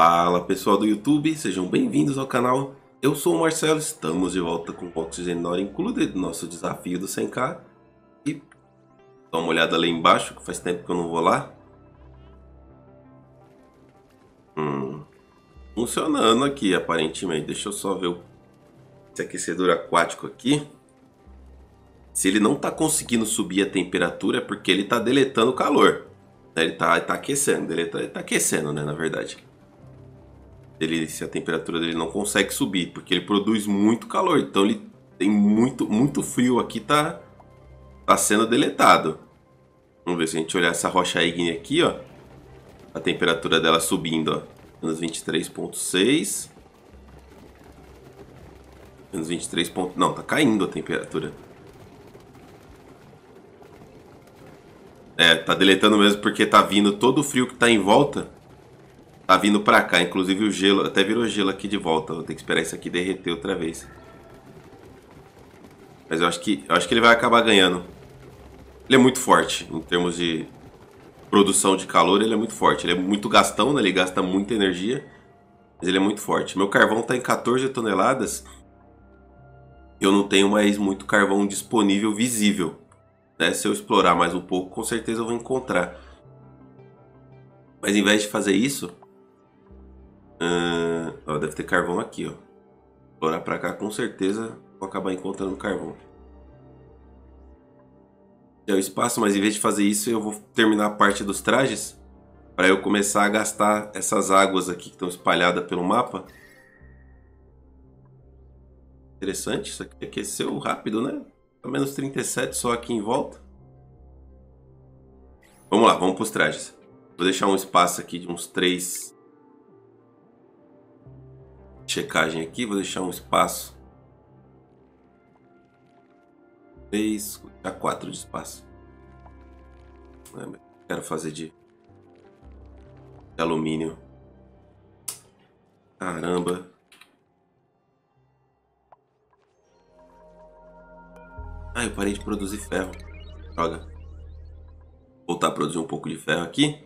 Fala pessoal do YouTube, sejam bem-vindos ao canal. Eu sou o Marcelo, estamos de volta com o Oxygen Not Included, nosso desafio do 100k. E dá uma olhada lá embaixo, que faz tempo que eu não vou lá. Funcionando aqui aparentemente, deixa eu só ver esse aquecedor aquático aqui. Se ele não está conseguindo subir a temperatura é porque ele está deletando o calor. Ele tá aquecendo, ele tá aquecendo, né, na verdade. Se a temperatura dele não consegue subir, porque ele produz muito calor, então ele tem muito frio aqui, tá sendo deletado. Vamos ver se a gente olhar essa rocha ígnea aqui, ó, a temperatura dela subindo, ó, menos 23,6, menos 23, não, tá caindo a temperatura. Tá deletando mesmo porque tá vindo todo o frio que tá em volta. Tá vindo pra cá, inclusive o gelo, até virou gelo aqui de volta. Vou ter que esperar isso aqui derreter outra vez. Mas eu acho que ele vai acabar ganhando. Ele é muito forte em termos de produção de calor, ele é muito forte. Ele é muito gastão, né? Ele gasta muita energia, mas ele é muito forte. Meu carvão tá em 14 toneladas. Eu não tenho mais muito carvão disponível visível, né? Se eu explorar mais um pouco, com certeza eu vou encontrar. Mas em vez de fazer isso, ó, deve ter carvão aqui, ó. Explorar pra cá, com certeza vou acabar encontrando carvão. É o espaço, mas em vez de fazer isso, eu vou terminar a parte dos trajes para eu começar a gastar essas águas aqui que estão espalhadas pelo mapa. Interessante, isso aqui aqueceu rápido, né? Tá menos 37 só aqui em volta. Vamos lá, vamos para os trajes. Vou deixar um espaço aqui de uns 3 checagem aqui, vou deixar um espaço 3 a 4 de espaço. Quero fazer de alumínio. Caramba. Ah, eu parei de produzir ferro. Droga. Voltar a produzir um pouco de ferro aqui.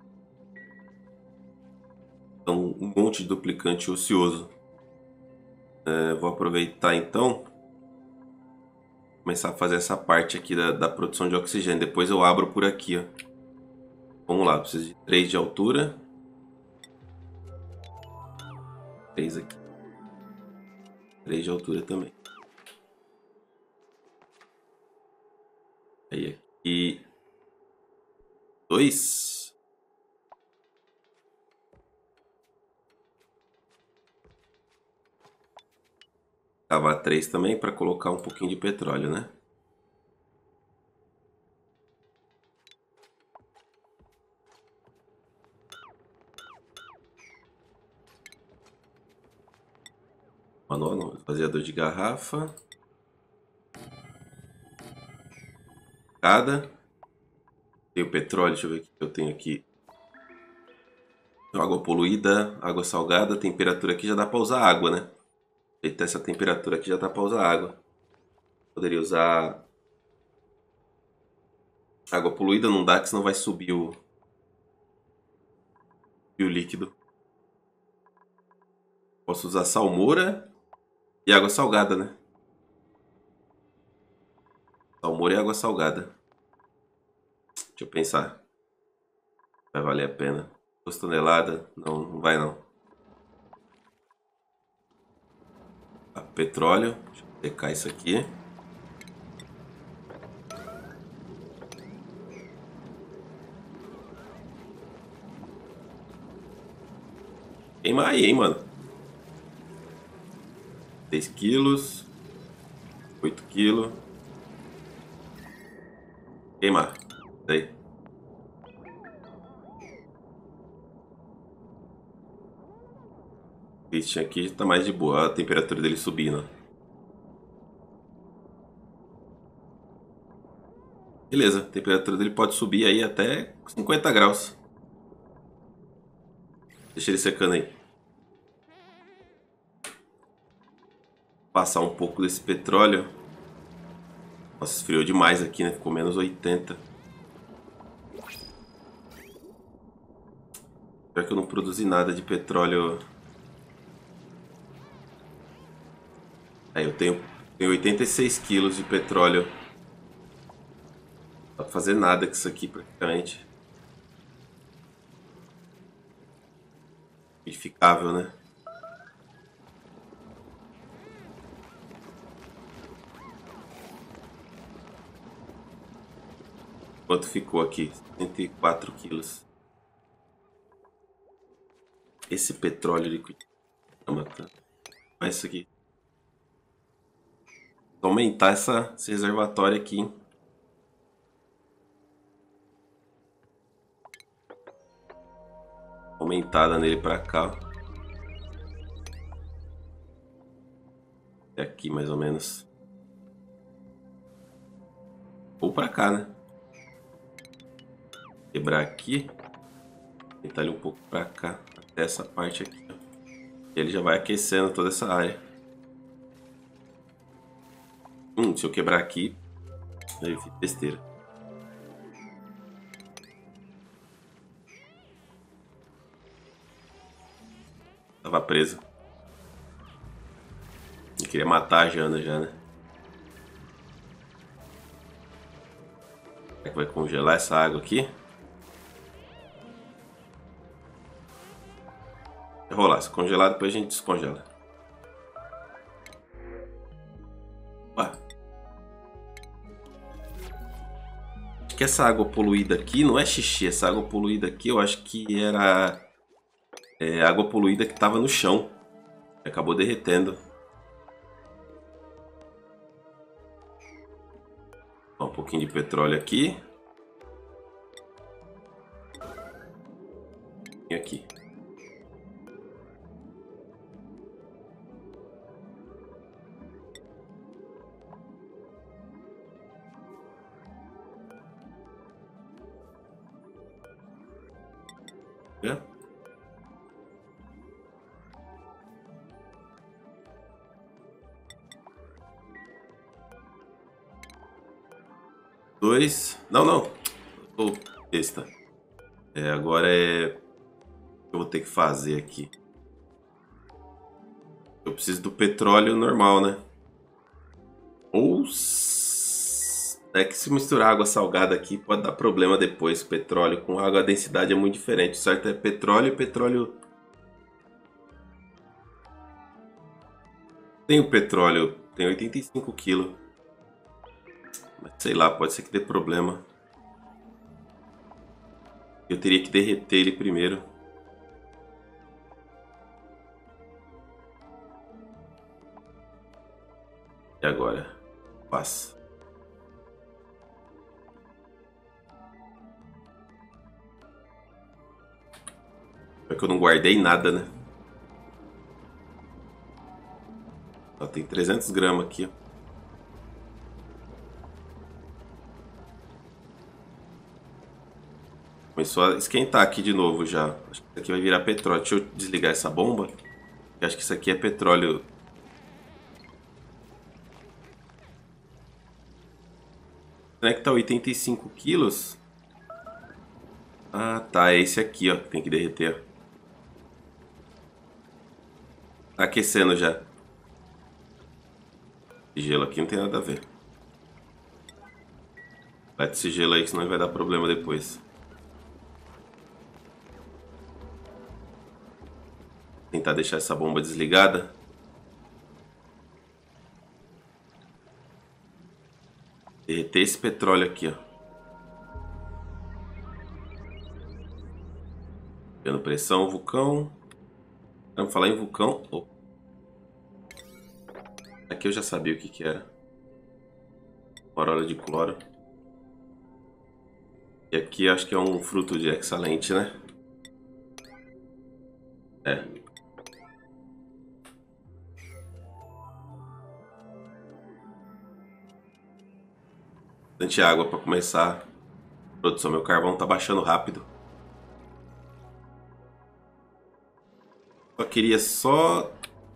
Então, um monte de duplicante ocioso. Vou aproveitar então. Começar a fazer essa parte aqui da produção de oxigênio. Depois eu abro por aqui, ó. Vamos lá, preciso de 3 de altura. 3 aqui. 3 de altura também. Aí aqui. 2. Cavar 3 também para colocar um pouquinho de petróleo, né? Manual não, esvaziador de garrafa. Cada. Tem o petróleo, deixa eu ver o que eu tenho aqui. Água poluída, água salgada, temperatura aqui já dá para usar água, né? Eita, essa temperatura aqui já dá para usar água. Poderia usar água poluída, não dá, que senão vai subir o líquido. Posso usar salmoura e água salgada, né? Salmoura e água salgada. Deixa eu pensar. Vai valer a pena. 2 toneladas? Não, não vai não. Petróleo. Deixa eu secar isso aqui. Queimar aí, hein, mano. 6 quilos. 8 quilos. Queimar. Daí. Este aqui tá mais de boa. A temperatura dele subindo. Beleza, a temperatura dele pode subir aí até 50 graus. Deixa ele secando aí. Passar um pouco desse petróleo. Nossa, esfriou demais aqui, né? Ficou menos 80. Pior que eu não produzi nada de petróleo. Aí eu tenho 86 quilos de petróleo. Não dá pra fazer nada com isso aqui praticamente. Edificável, né? Quanto ficou aqui? 104 quilos. Esse petróleo líquido tá matando. Olha isso aqui. Vou aumentar esse reservatório aqui, hein? Aumentada nele pra cá. É aqui mais ou menos. Ou pra cá, né? Quebrar aqui. Aumentar ele um pouco pra cá. Até essa parte aqui, ó. E ele já vai aquecendo toda essa área. Se eu quebrar aqui, aí fica besteira. Tava preso. Eu queria matar a Jana já, né? Será que vai congelar essa água aqui? Vai rolar. Se congelar, depois a gente descongela. Ué. Acho que essa água poluída aqui não é xixi. Essa água poluída aqui eu acho que era água poluída que estava no chão. Acabou derretendo. Ó, um pouquinho de petróleo aqui. E aqui. É? Dois. Não, não. Tô besta. Agora eu vou ter que fazer aqui. Eu preciso do petróleo normal, né? Ou é que se misturar água salgada aqui pode dar problema depois. Petróleo com água, a densidade é muito diferente. O certo é petróleo e petróleo. Tenho petróleo, tem 85 quilos. Mas sei lá, pode ser que dê problema. Eu teria que derreter ele primeiro. E agora? Passa. É que eu não guardei nada, né? Ó, tem 300 gramas aqui, ó. Começou a esquentar aqui de novo já. Acho que isso aqui vai virar petróleo. Deixa eu desligar essa bomba. Acho que isso aqui é petróleo. Será que tá 85 quilos? Ah, tá. É esse aqui, ó. Tem que derreter. Tá aquecendo já. Esse gelo aqui não tem nada a ver. Vai esse gelo aí, senão vai dar problema depois. Tentar deixar essa bomba desligada. Derreter esse petróleo aqui, ó. Pegando pressão, vulcão. Vamos falar em vulcão. Oh. Aqui eu já sabia o que era. Corola de cloro. E aqui acho que é um fruto de excelente, né? É. Bastante água para começar a produção. Meu carvão tá baixando rápido. Só queria só...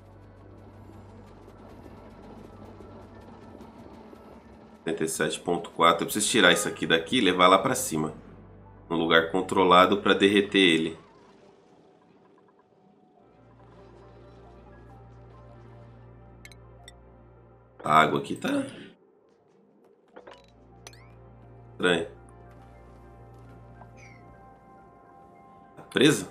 .4. Eu preciso tirar isso aqui daqui e levar lá para cima. Num lugar controlado para derreter ele. A água aqui tá estranha. Tá presa?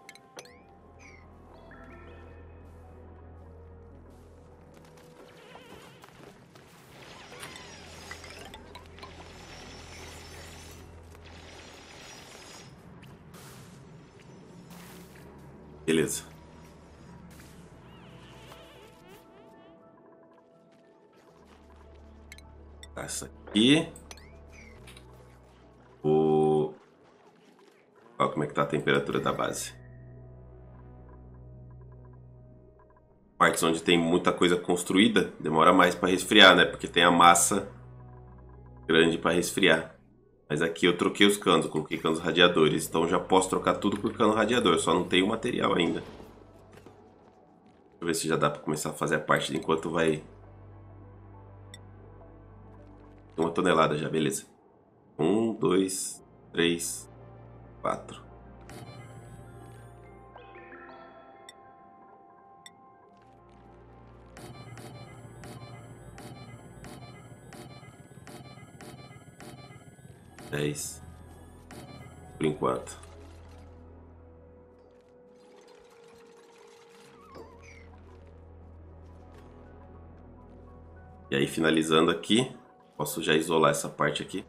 Beleza. Essa aqui. Olha como é que tá a temperatura da base. Partes onde tem muita coisa construída, demora mais para resfriar, né? Porque tem a massa grande para resfriar. Mas aqui eu troquei os canos, coloquei canos radiadores. Então já posso trocar tudo por cano radiador, só não tenho o material ainda. Deixa eu ver se já dá para começar a fazer a parte de enquanto vai... 1 tonelada já, beleza. 1, 2, 3, 4. Dez. Por enquanto. E aí, finalizando aqui, posso já isolar essa parte aqui.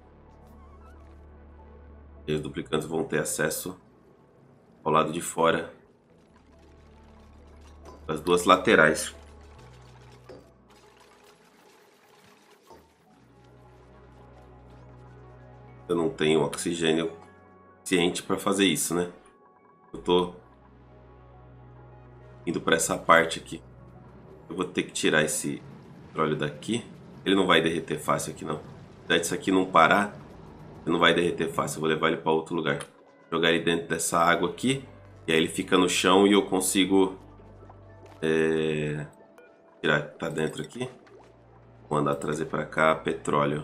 E os duplicantes vão ter acesso ao lado de fora das duas laterais. Eu não tenho oxigênio suficiente para fazer isso, né? Eu tô indo para essa parte aqui. Eu vou ter que tirar esse petróleo daqui. Ele não vai derreter fácil aqui, não. Se isso aqui não parar, ele não vai derreter fácil. Eu vou levar ele para outro lugar. Jogar ele dentro dessa água aqui. E aí ele fica no chão e eu consigo tirar que tá dentro aqui. Vou mandar trazer para cá petróleo.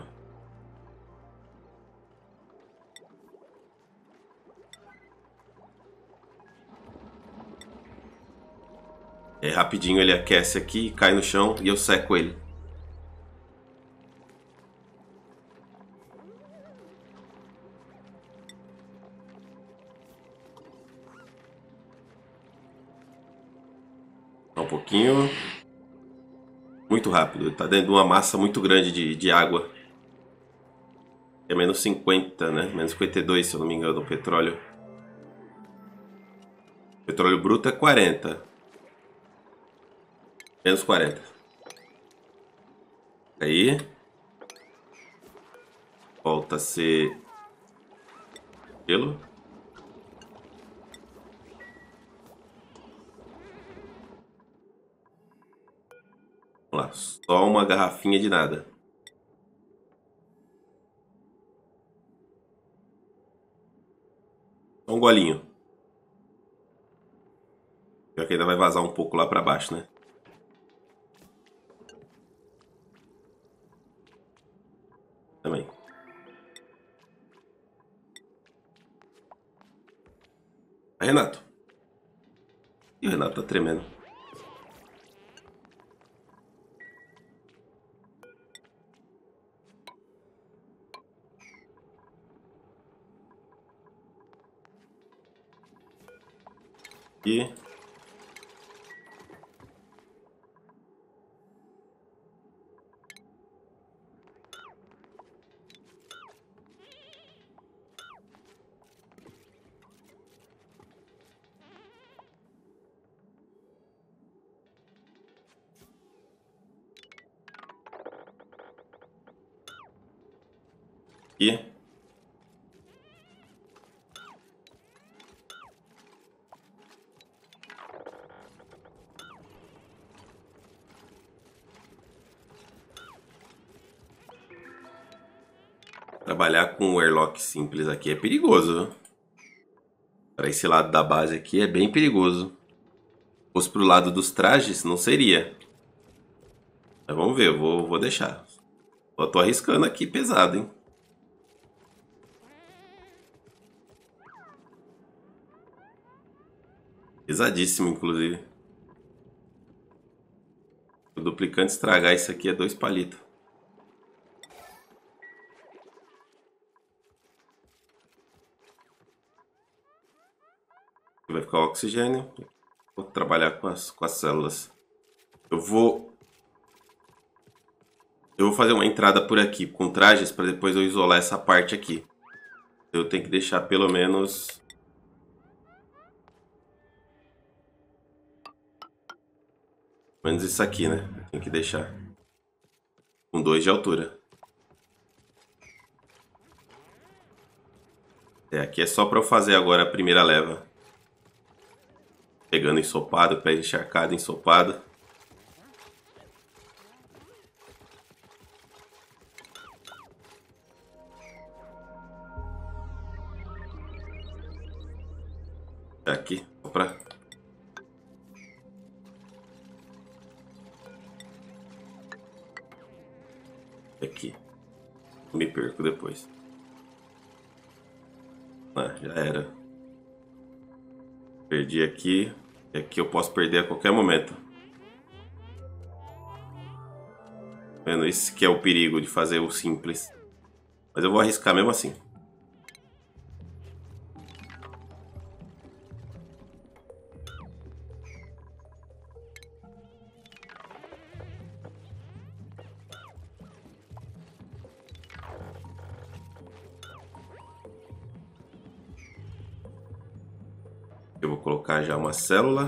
E aí, rapidinho ele aquece aqui, cai no chão e eu seco ele. Um pouquinho. Muito rápido. Ele tá dentro de uma massa muito grande de água. É menos 50, né? Menos 52, se eu não me engano, o petróleo. O petróleo bruto é 40. Menos 40. Aí. Volta a ser gelo. Vamos lá. Só uma garrafinha de nada. Só um golinho. Pior que ainda vai vazar um pouco lá pra baixo, né? Também. Aí, Renato. E o Renato tá tremendo. E... E... Trabalhar com o airlock simples aqui é perigoso, viu? Para esse lado da base aqui é bem perigoso. Se fosse pro lado dos trajes, não seria. Mas vamos ver, eu vou deixar. Eu tô arriscando aqui pesado, hein? Pesadíssimo, inclusive. O duplicante estragar isso aqui é 2 palitos. Vai ficar o oxigênio. Vou trabalhar com as células. Eu vou fazer uma entrada por aqui com trajes para depois eu isolar essa parte aqui. Eu tenho que deixar pelo menos isso aqui, né? Tem que deixar com 2 de altura. Aqui é só para eu fazer agora a primeira leva. Pegando ensopado, pé encharcado, ensopado. Aqui, só pra... Aqui. Me perco depois. Ah, já era. Perdi aqui. E aqui eu posso perder a qualquer momento. Vendo? Esse que é o perigo de fazer o simples. Mas eu vou arriscar mesmo assim. Eu vou colocar já uma célula.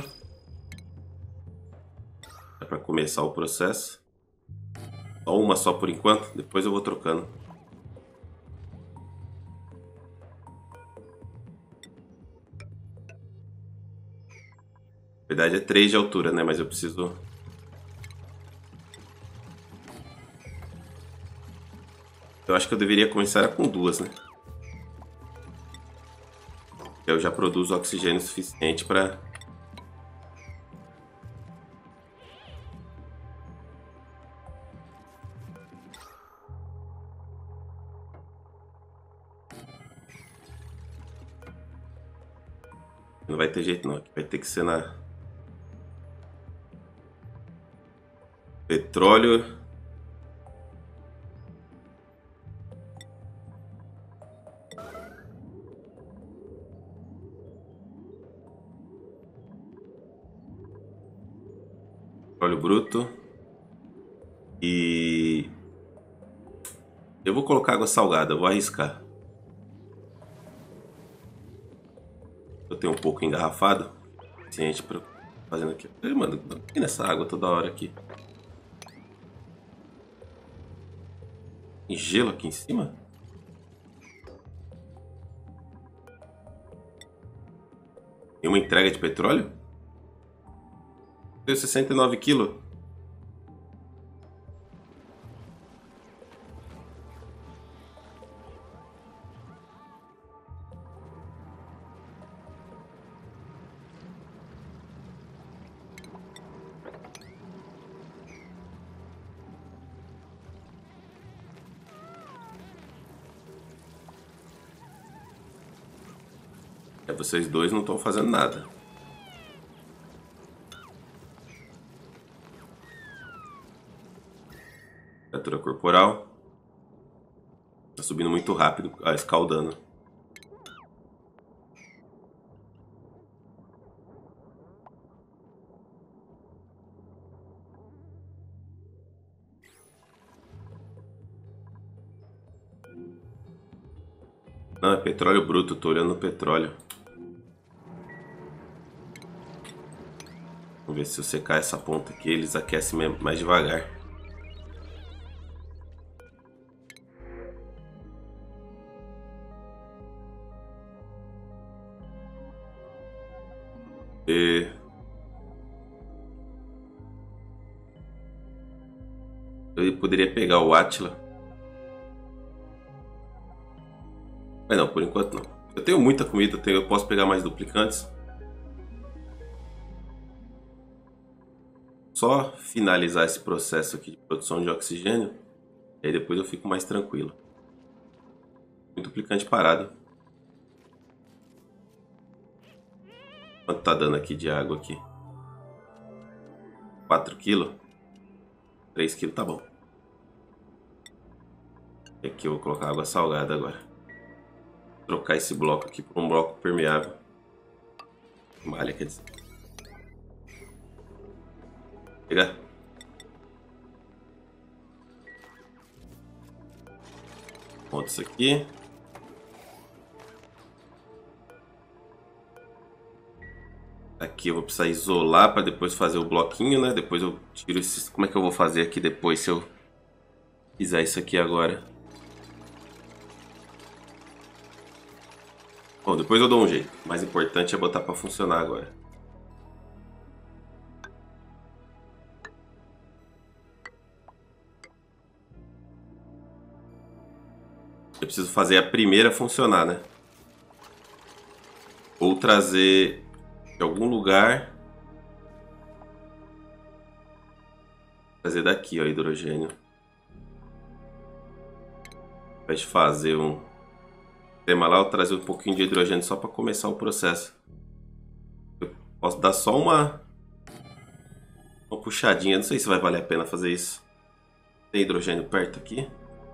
É para começar o processo. Só uma só por enquanto, depois eu vou trocando. Na verdade é 3 de altura, né? Mas eu preciso... Eu acho que eu deveria começar com 2, né? Eu já produzo oxigênio suficiente para... Não vai ter jeito não, aqui vai ter que ser na... Petróleo... Petróleo bruto. E... Eu vou colocar água salgada, eu vou arriscar. Eu tenho um pouco engarrafado. Suficiente para fazendo aqui. Mano, e nessa água toda hora aqui? Tem gelo aqui em cima? Tem uma entrega de petróleo? Tenho 69 quilos. Vocês dois não estão fazendo nada. Temperatura corporal. Tá subindo muito rápido, escaldando. Não, é petróleo bruto, tô olhando o petróleo. Vamos ver se eu secar essa ponta aqui, eles aquecem mais devagar. E... Eu poderia pegar o Átila. Mas não, por enquanto não. Eu tenho muita comida, eu posso pegar mais duplicantes. Só finalizar esse processo aqui de produção de oxigênio. E aí depois eu fico mais tranquilo. Muito duplicante parado. Quanto tá dando aqui de água aqui? 4 quilos. 3 kg tá bom. E aqui eu vou colocar água salgada agora. Vou trocar esse bloco aqui por um bloco permeável. Malha, quer dizer. Pegar. Monta isso aqui. Aqui eu vou precisar isolar para depois fazer o bloquinho, né? Depois eu tiro esses... Como é que eu vou fazer aqui depois se eu fizer isso aqui agora? Bom, depois eu dou um jeito. O mais importante é botar para funcionar agora. Eu preciso fazer a primeira funcionar, né? Ou trazer de algum lugar. Trazer daqui, ó, hidrogênio. Ao invés de fazer um tema lá, eu trazer um pouquinho de hidrogênio só para começar o processo. Eu posso dar só uma puxadinha. Não sei se vai valer a pena fazer isso. Tem hidrogênio perto aqui.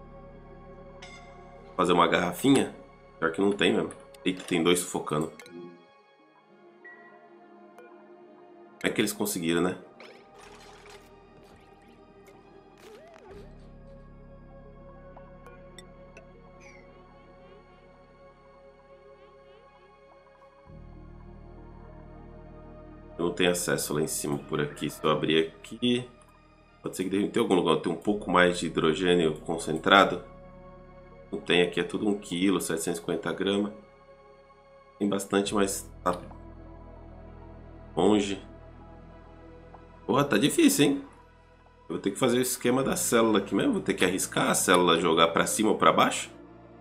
Fazer uma garrafinha. Pior que não tem mesmo. Eita, tem 2 sufocando. Como é que eles conseguiram, né? Eu não tenho acesso lá em cima por aqui. Se eu abrir aqui... Pode ser que deve ter algum lugar que tem um pouco mais de hidrogênio concentrado. Não tem, aqui é tudo 1 kg, 750 gramas. Tem bastante, mas tá longe. Porra, tá difícil, hein? Eu vou ter que fazer o esquema da célula aqui mesmo. Vou ter que arriscar a célula jogar pra cima ou pra baixo.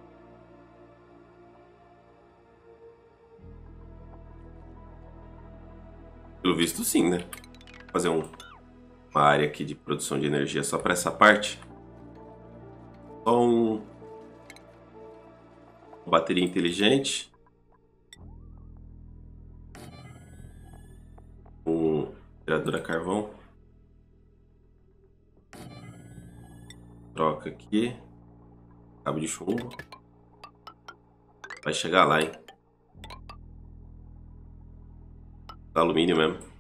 Pelo visto sim, né? Vou fazer uma área aqui de produção de energia só para essa parte. Só uma bateria inteligente. Um gerador a carvão. Troca aqui. Cabo de chumbo. Vai chegar lá, hein? Alumínio mesmo.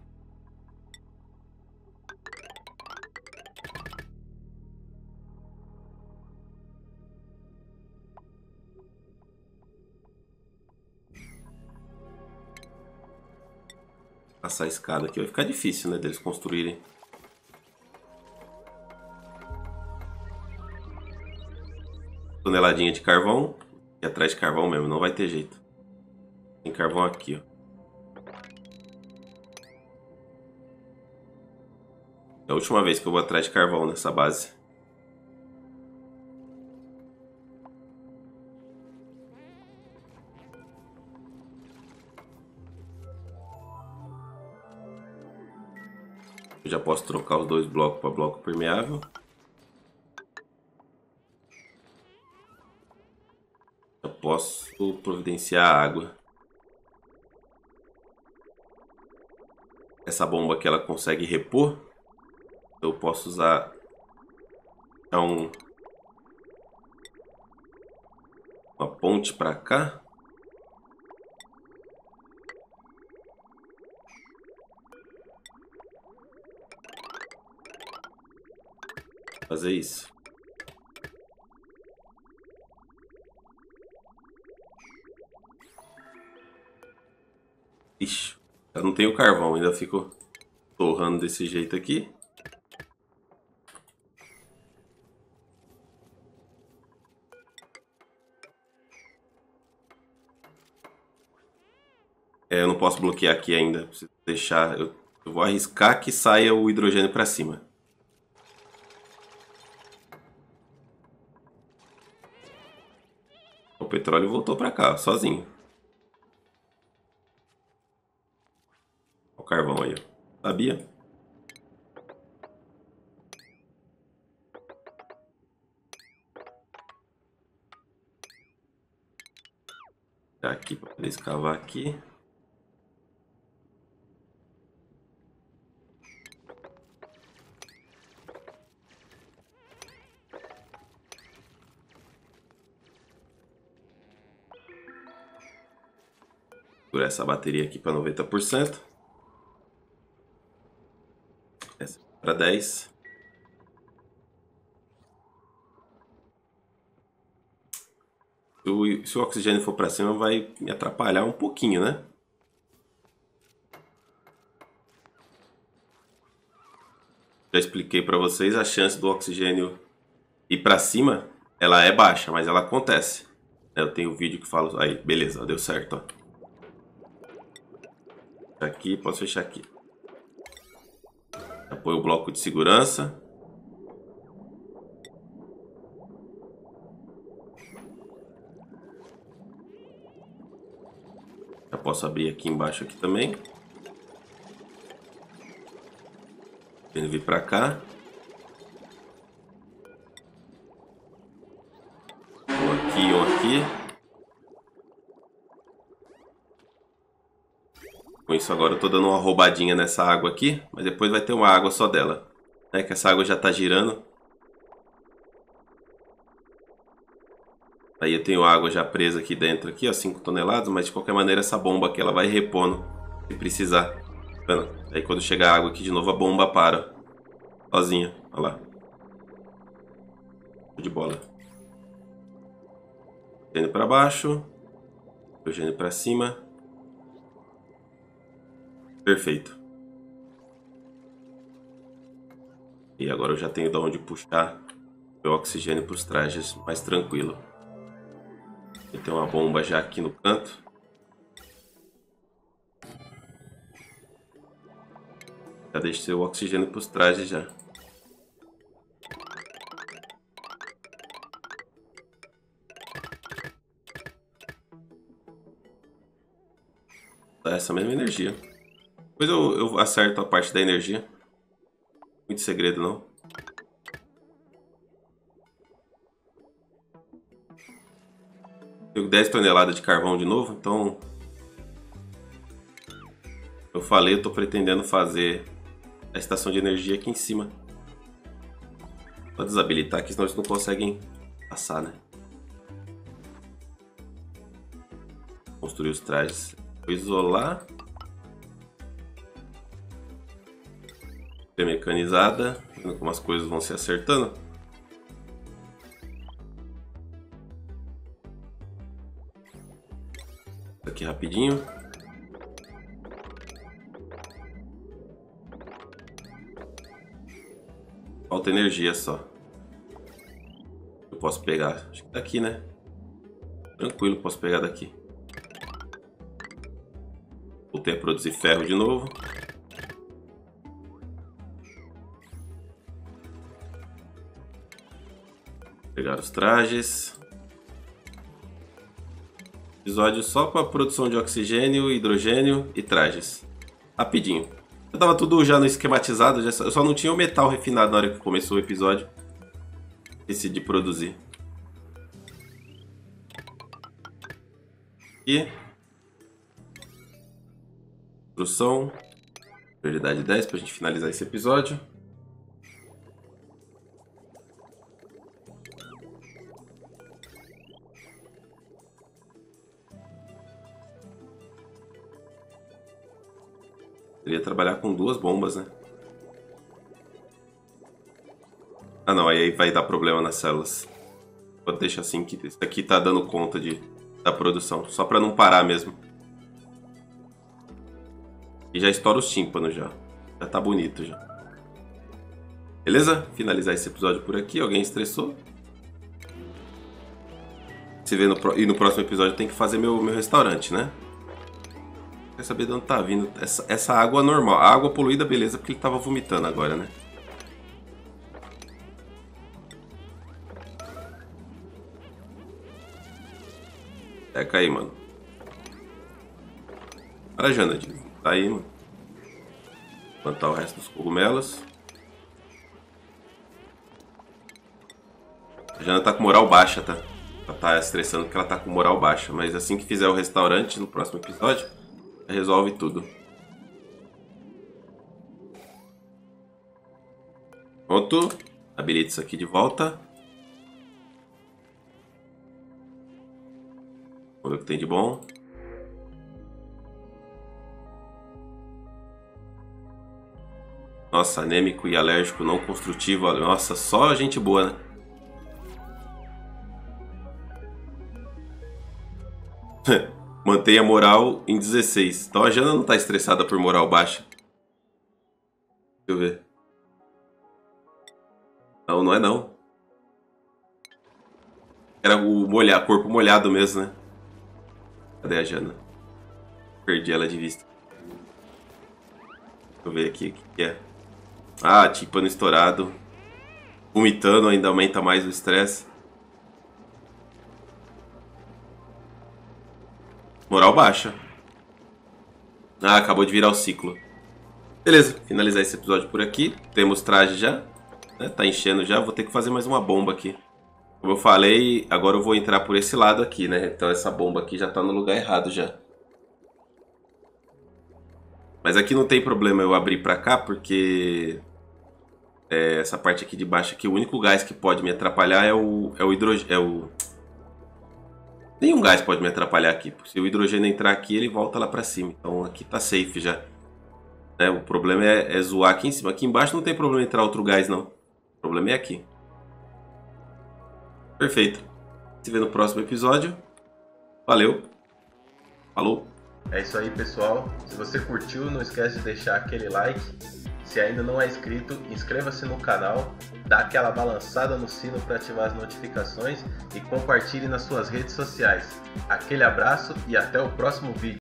Passar a escada aqui vai ficar difícil, né? Deles construírem. Toneladinha de carvão. E atrás de carvão mesmo, não vai ter jeito. Tem carvão aqui, ó. É a última vez que eu vou atrás de carvão nessa base. Eu já posso trocar os 2 blocos para bloco permeável. Eu posso providenciar água. Essa bomba aqui ela consegue repor. Eu posso usar uma ponte para cá. Fazer isso. Ixi, eu não tenho carvão, ainda fico torrando desse jeito aqui. Eu não posso bloquear aqui ainda. Preciso deixar. Eu vou arriscar que saia o hidrogênio para cima. O petróleo voltou para cá, sozinho. Olha o carvão aí, ó. Sabia? Tá aqui para poder escavar aqui. segurar essa bateria aqui para 90%. Essa para 10%. Se o oxigênio for para cima, vai me atrapalhar um pouquinho, né? Já expliquei para vocês, a chance do oxigênio ir para cima, ela é baixa, mas ela acontece. Eu tenho um vídeo que fala... Aí, beleza, deu certo, ó. Aqui, posso fechar aqui. Apoio o bloco de segurança. Já posso abrir aqui embaixo aqui também. Vem vir para cá. Um aqui. Com isso agora eu tô dando uma roubadinha nessa água aqui, mas depois vai ter uma água só dela, né? Que essa água já tá girando. Aí eu tenho água já presa aqui dentro, aqui, ó, 5 toneladas, mas de qualquer maneira essa bomba aqui ela vai repondo se precisar. Tá vendo? Aí quando chegar a água aqui de novo a bomba para sozinha, olha lá. De bola. Oxigênio para baixo, oxigênio para cima. Perfeito. E agora eu já tenho de onde puxar meu oxigênio para os trajes mais tranquilo. Eu tenho uma bomba já aqui no canto. Já deixei o oxigênio para os trajes já. Dá essa mesma energia. Depois eu acerto a parte da energia. Muito segredo não. Tenho 10 toneladas de carvão de novo, então... Eu falei, eu tô pretendendo fazer a estação de energia aqui em cima. Vou desabilitar aqui, senão eles não conseguem passar, né? Construir os trajes. Vou isolar. Mecanizada, vendo como as coisas vão se acertando. Aqui rapidinho. Falta energia só. Eu posso pegar, acho que daqui, né? Tranquilo, posso pegar daqui. Voltei a produzir ferro de novo. Pegar os trajes. Episódio só para produção de oxigênio, hidrogênio e trajes. Rapidinho. Eu tava tudo já no esquematizado, eu só não tinha o metal refinado na hora que começou o episódio. Decidi produzir. E construção. Prioridade 10 para a gente finalizar esse episódio. Queria trabalhar com 2 bombas, né? Ah não, aí vai dar problema nas células. Vou deixar assim que isso aqui tá dando conta da produção. Só para não parar mesmo. E já estoura os tímpanos já. Já tá bonito já. Beleza? Finalizar esse episódio por aqui. Alguém estressou? Se vê e no próximo episódio tem que fazer meu restaurante, né? Quer saber de onde tá vindo essa água normal. A água poluída, beleza, porque ele tava vomitando agora, né? É, cair, mano. Para, Janadinho. Tá aí, mano. Plantar o resto dos cogumelos. A Jana tá com moral baixa, tá? Ela tá estressando porque ela tá com moral baixa. Mas assim que fizer o restaurante no próximo episódio, resolve tudo. Pronto. Habilita isso aqui de volta. Vamos ver o que tem de bom. Nossa, anêmico e alérgico não construtivo. Olha, nossa, só gente boa, né? Mantenha a moral em 16. Então a Jana não tá estressada por moral baixa. Deixa eu ver. Não, não é não. Era o corpo molhado mesmo, né? Cadê a Jana? Perdi ela de vista. Deixa eu ver aqui o que é. Ah, tímpano estourado. Vomitando ainda aumenta mais o estresse. Moral baixa. Ah, acabou de virar o ciclo. Beleza, finalizar esse episódio por aqui. Temos traje já, né? Tá enchendo já. Vou ter que fazer mais uma bomba aqui. Como eu falei, agora eu vou entrar por esse lado aqui, né? Então essa bomba aqui já tá no lugar errado já. Mas aqui não tem problema eu abrir pra cá, porque essa parte aqui de baixo aqui, o único gás que pode me atrapalhar é o hidrogênio. Nenhum gás pode me atrapalhar aqui. Se o hidrogênio entrar aqui, ele volta lá pra cima. Então aqui tá safe já. Né? O problema é zoar aqui em cima. Aqui embaixo não tem problema entrar outro gás, não. O problema é aqui. Perfeito. Se vê no próximo episódio. Valeu. Falou. É isso aí, pessoal. Se você curtiu, não esquece de deixar aquele like. Se ainda não é inscrito, inscreva-se no canal, dá aquela balançada no sino para ativar as notificações e compartilhe nas suas redes sociais. Aquele abraço e até o próximo vídeo.